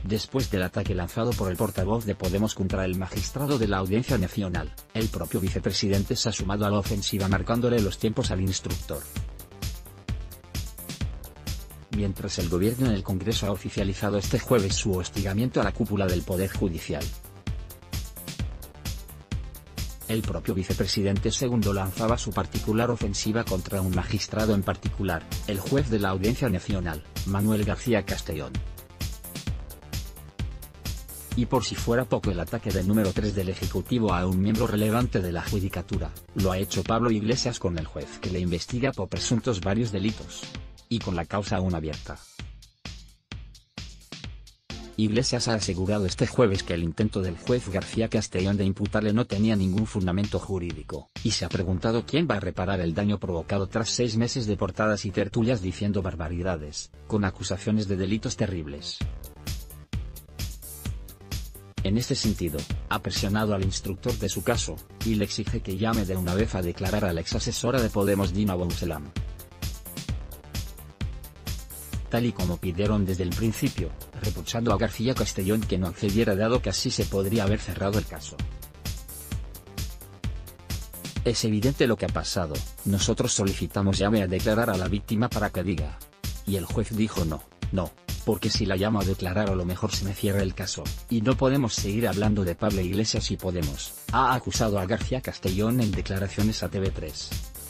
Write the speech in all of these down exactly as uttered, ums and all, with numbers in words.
Después del ataque lanzado por el portavoz de Podemos contra el magistrado de la Audiencia Nacional, el propio vicepresidente se ha sumado a la ofensiva marcándole los tiempos al instructor. Mientras el gobierno en el Congreso ha oficializado este jueves su hostigamiento a la cúpula del Poder Judicial. El propio vicepresidente segundo lanzaba su particular ofensiva contra un magistrado en particular, el juez de la Audiencia Nacional, Manuel García Castellón. Y por si fuera poco el ataque del número tres del Ejecutivo a un miembro relevante de la Judicatura, lo ha hecho Pablo Iglesias con el juez que le investiga por presuntos varios delitos. Y con la causa aún abierta. Iglesias ha asegurado este jueves que el intento del juez García Castellón de imputarle no tenía ningún fundamento jurídico, y se ha preguntado quién va a reparar el daño provocado tras seis meses de portadas y tertulias diciendo barbaridades, con acusaciones de delitos terribles. En este sentido, ha presionado al instructor de su caso, y le exige que llame de una vez a declarar a la exasesora de Podemos Dina Bouchelam. Tal y como pidieron desde el principio, reprochando a García Castellón que no accediera dado que así se podría haber cerrado el caso. Es evidente lo que ha pasado, nosotros solicitamos llame a declarar a la víctima para que diga. Y el juez dijo no, no, porque si la llamo a declarar a lo mejor se me cierra el caso, y no podemos seguir hablando de Pablo Iglesias y Podemos, ha acusado a García Castellón en declaraciones a T V tres.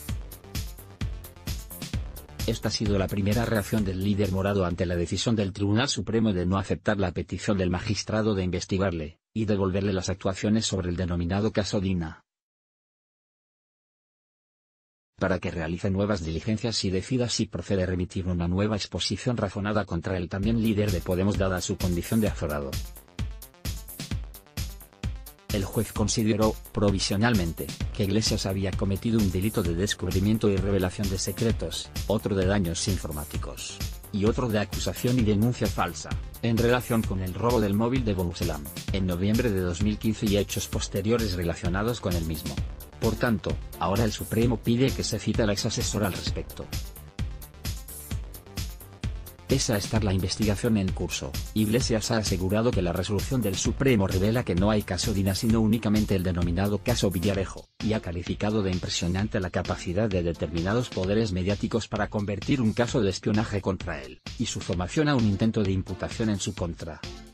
Esta ha sido la primera reacción del líder morado ante la decisión del Tribunal Supremo de no aceptar la petición del magistrado de investigarle, y devolverle las actuaciones sobre el denominado caso Dina. Para que realice nuevas diligencias y decida si procede a remitir una nueva exposición razonada contra el también líder de Podemos dada su condición de azorado. El juez consideró, provisionalmente, que Iglesias había cometido un delito de descubrimiento y revelación de secretos, otro de daños informáticos, y otro de acusación y denuncia falsa, en relación con el robo del móvil de Bouchelam, en noviembre de dos mil quince y hechos posteriores relacionados con el mismo. Por tanto, ahora el Supremo pide que se cite a la exasesora al respecto. Pese a estar la investigación en curso, Iglesias ha asegurado que la resolución del Supremo revela que no hay caso Dina sino únicamente el denominado caso Villarejo, y ha calificado de impresionante la capacidad de determinados poderes mediáticos para convertir un caso de espionaje contra él, y su formación a un intento de imputación en su contra.